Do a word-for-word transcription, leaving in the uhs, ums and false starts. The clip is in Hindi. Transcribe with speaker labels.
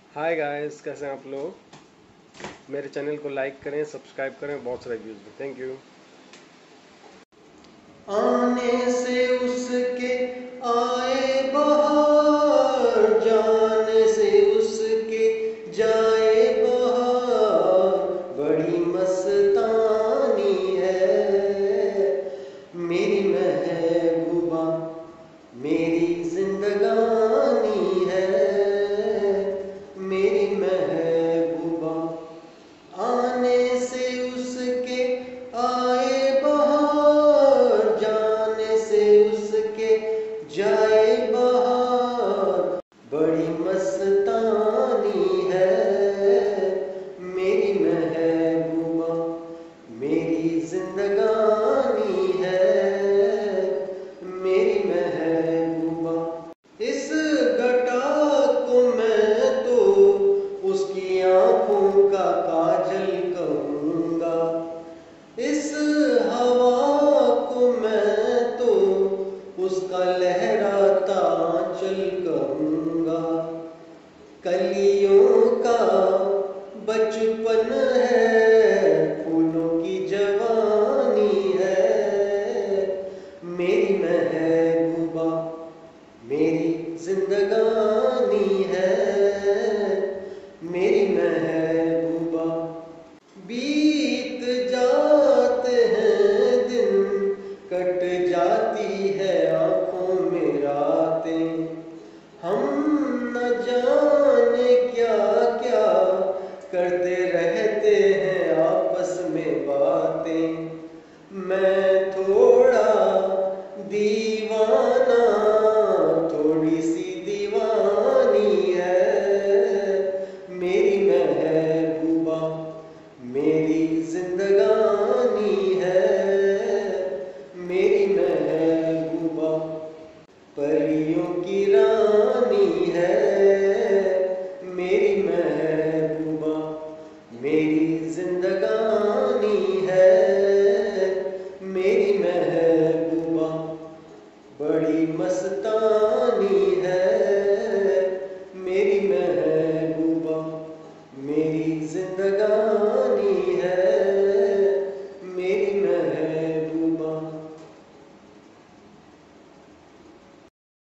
Speaker 1: हाय गाइस, कैसे हैं आप लोग। मेरे चैनल को लाइक करें, सब्सक्राइब करें, बहुत सारे व्यूज़ में। Thank you.
Speaker 2: आने से उसके आए बहार, जाने से उसके जाए बहार, बड़ी मस्तानी है मेरी महबूबा, मेरी जिंदगानी है मेरी महबूबा। आने से उसके आए बहार, जाने से उसके जाए बहार, बड़ी मस्तानी है मेरी महबूबा, मेरी जिंदगानी है मेरी महबूबा। इस घटा को मैं तो उसकी आंखों का काजल कहूँगा, इस हवा को मैं तो उसका लहराता आंचल कहूँगा। कलियों